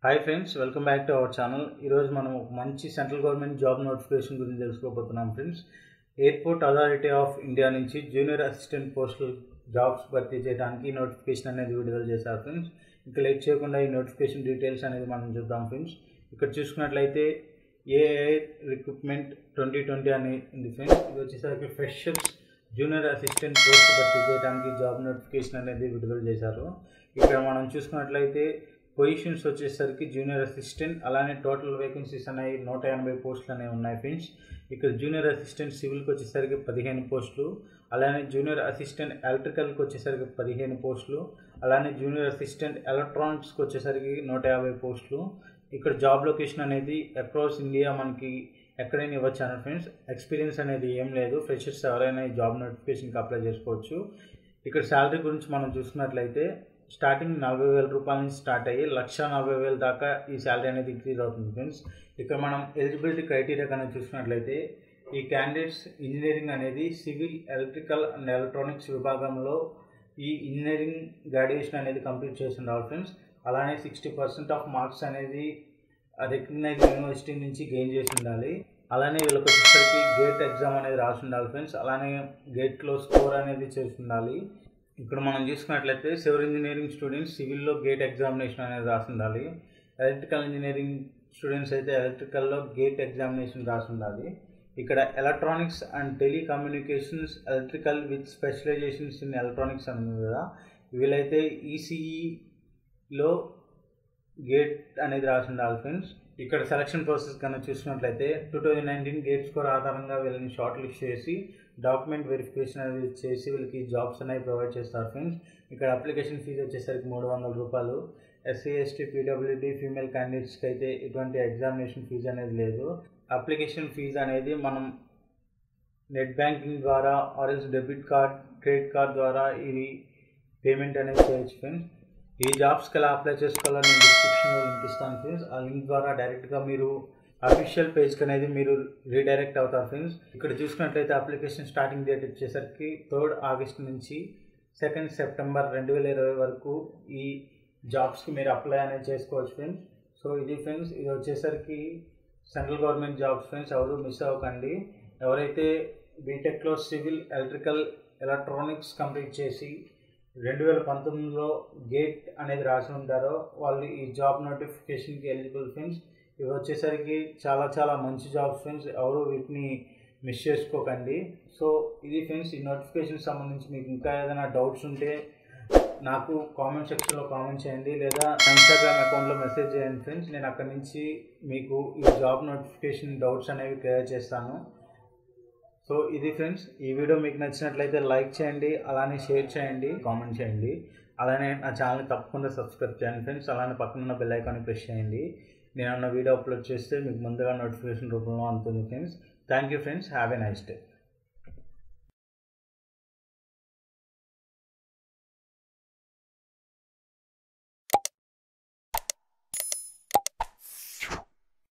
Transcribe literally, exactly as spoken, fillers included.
Hi friends, welcome back to our channel. ఈరోజు మనం ఒక మంచి సెంట్రల్ గవర్నమెంట్ జాబ్ నోటిఫికేషన్ గురించి తెలుసుకోబోతున్నాం friends. Airport authority of India నుంచి జూనియర్ అసిస్టెంట్ పోస్టల్ జాబ్స్ భర్తీ చేయడానికి నోటిఫికేషన్ అనేది విడుదల చేశారు ఫ్రెండ్స్. ఇంకా లేట్ చేయకుండా ఈ నోటిఫికేషన్ డీటెయిల్స్ అనేది మనం చూద్దాం ఫ్రెండ్స్. ఇక్కడ చూసుకున్నట్లయితే ఏఐ రిక్రూట్మెంట్ ట్వంటీ ట్వంటీ అని ఉంది ఫ్రెండ్స్. ఇది వచ్చేసరికి ఫ్రెషర్స్ జూనియర్ అసిస్టెంట్ పోస్ట్ భర్తీ చేయడానికి జాబ్ నోటిఫికేషన్ అనేది విడుదల చేశారు. ఇక్కడ మనం చూసుకున్నట్లయితే పొజిషన్స్ వచ్చేసరికి జూనియర్ అసిస్టెంట్, అలానే టోటల్ వేకెన్సీస్ అనేవి నూట ఎనభై పోస్టులు అనేవి ఉన్నాయి ఫ్రెండ్స్. ఇక్కడ జూనియర్ అసిస్టెంట్ సివిల్కి వచ్చేసరికి పదిహేను పోస్టులు, అలానే జూనియర్ అసిస్టెంట్ ఎలక్ట్రికల్కి వచ్చేసరికి పదిహేను పోస్టులు, అలానే జూనియర్ అసిస్టెంట్ ఎలక్ట్రానిక్స్కి వచ్చేసరికి నూట యాభై పోస్టులు. ఇక్కడ జాబ్ లొకేషన్ అనేది అక్రాస్ ఇండియా మనకి ఎక్కడైనా ఇవ్వచ్చు అన్న ఫ్రెండ్స్. ఎక్స్పీరియన్స్ అనేది ఏం లేదు, ఫ్రెషర్స్ ఎవరైనా ఈ జాబ్ నోటిఫికేషన్కి అప్లై చేసుకోవచ్చు. ఇక్కడ శాలరీ గురించి మనం చూసుకున్నట్లయితే స్టార్టింగ్ నలభై వేల రూపాయల నుంచి స్టార్ట్ అయ్యి లక్ష నలభై వేల దాకా ఈ శాలరీ అనేది ఇంక్రీజ్ అవుతుంది ఫ్రెండ్స్. ఇక్కడ మనం ఎలిజిబిలిటీ క్రైటీరియా కనుక చూసినట్లయితే ఈ క్యాండిడేట్స్ ఇంజనీరింగ్ అనేది సివిల్, ఎలక్ట్రికల్ అండ్ ఎలక్ట్రానిక్స్ విభాగంలో ఈ ఇంజనీరింగ్ గ్రాడ్యుయేషన్ అనేది కంప్లీట్ చేసి ఉండాలి ఫ్రెండ్స్. అలానే సిక్స్టీ పర్సెంట్ ఆఫ్ మార్క్స్ అనేది రికగ్నైజ్ యూనివర్సిటీ నుంచి గెయిన్ చేసి ఉండాలి. అలానే వీళ్ళకి వచ్చేసరికి గేట్ ఎగ్జామ్ అనేది రాసి ఉండాలి ఫ్రెండ్స్. అలానే గేట్లో స్కోర్ అనేది చేసి ఉండాలి. ఇక్కడ మనం చూసుకున్నట్లయితే సివిల్ ఇంజనీరింగ్ స్టూడెంట్స్ సివిల్లో గేట్ ఎగ్జామినేషన్ అనేది రాసి ఉండాలి. ఎలక్ట్రికల్ ఇంజనీరింగ్ స్టూడెంట్స్ అయితే ఎలక్ట్రికల్లో గేట్ ఎగ్జామినేషన్ రాసి ఉండాలి. ఇక్కడ electronics and telecommunications electrical with specialisations in electronics అని ఉంది కదా, వీళ్ళైతే ఈసీఈలో గేట్ అనేది రాసి ఉండాలి ఫ్రెండ్స్. ఇక్కడ సెలక్షన్ ప్రాసెస్ కనుక చూసినట్లయితే two thousand nineteen GATE score ఆధారంగా వీళ్ళని షార్ట్ లిస్ట్ చేసి డాక్యుమెంట్ వెరిఫికేషన్ అనేది చేసి వీళ్ళకి జాబ్స్ అనేవి ప్రొవైడ్ చేస్తారు ఫ్రెండ్స్. ఇక్కడ అప్లికేషన్ ఫీజు వచ్చేసరికి మూడు వందల రూపాయలు. ఎస్సీ, ఎస్టీ, పీడబ్ల్యూడీ ఫీమేల్ క్యాండిడేట్స్కి అయితే ఎటువంటి ఎగ్జామినేషన్ ఫీజు అనేది లేదు. అప్లికేషన్ ఫీజు అనేది మనం నెట్ బ్యాంకింగ్ ద్వారా ఆర్ఎల్స్ డెబిట్ కార్డ్, క్రెడిట్ కార్డ్ ద్వారా ఇది పేమెంట్ అనేది చేయొచ్చు ఫ్రెండ్స్. ఈ జాబ్స్కి ఎలా అప్లై చేసుకోవాలో నేను డిస్క్రిప్షన్లో లింక్ ఇస్తాను ఫ్రెండ్స్. ఆ లింక్ ద్వారా డైరెక్ట్గా మీరు అఫీషియల్ పేజ్కి అనేది మీరు రీడైరెక్ట్ అవుతారు ఫ్రెండ్స్. ఇక్కడ చూసుకున్నట్లయితే అప్లికేషన్ స్టార్టింగ్ డేట్ వచ్చేసరికి థర్డ్ ఆగస్ట్ నుంచి సెకండ్ సెప్టెంబర్ రెండు వేల ఇరవై వరకు ఈ జాబ్స్కి మీరు అప్లై అనేది చేసుకోవచ్చు ఫ్రెండ్స్. సో ఇది ఫ్రెండ్స్, ఇది వచ్చేసరికి సెంట్రల్ గవర్నమెంట్ జాబ్స్ ఫ్రెండ్స్. ఎవరు మిస్ అవ్వకండి. ఎవరైతే బీటెక్లో సివిల్, ఎలక్ట్రికల్, ఎలక్ట్రానిక్స్ కంప్లీట్ చేసి రెండు వేల పంతొమ్మిదిలో గేట్ అనేది రాసి ఉంటారో వాళ్ళు ఈ జాబ్ నోటిఫికేషన్కి ఎలిజిబుల్ ఫ్రెండ్స్. ఇవి వచ్చేసరికి చాలా చాలా మంచి జాబ్స్ ఫ్రెండ్స్, ఎవరు వీటిని మిస్ చేసుకోకండి. సో ఇది ఫ్రెండ్స్, ఈ నోటిఫికేషన్ సంబంధించి మీకు ఇంకా ఏదైనా డౌట్స్ ఉంటే నాకు కామెంట్ సెక్షన్లో కామెంట్ చేయండి, లేదా ఇన్స్టాగ్రామ్ అకౌంట్లో మెసేజ్ చేయండి ఫ్రెండ్స్. నేను అక్కడి నుంచి మీకు ఈ జాబ్ నోటిఫికేషన్ డౌట్స్ అనేవి క్లియర్ చేస్తాను. సో ఇది ఫ్రెండ్స్, ఈ వీడియో మీకు నచ్చినట్లయితే లైక్ చేయండి, అలానే షేర్ చేయండి, కామెంట్ చేయండి, అలానే నా ఛానల్ని తప్పకుండా సబ్స్క్రైబ్ చేయండి ఫ్రెండ్స్. అలానే పక్కన బెల్ ఐకాన్ని ప్రెస్ చేయండి. నేను అన్న వీడియో అప్లోడ్ చేస్తే మీకు ముందుగా నోటిఫికేషన్ రూపంలో అందుతుంది friends. Thank you friends, have a nice day.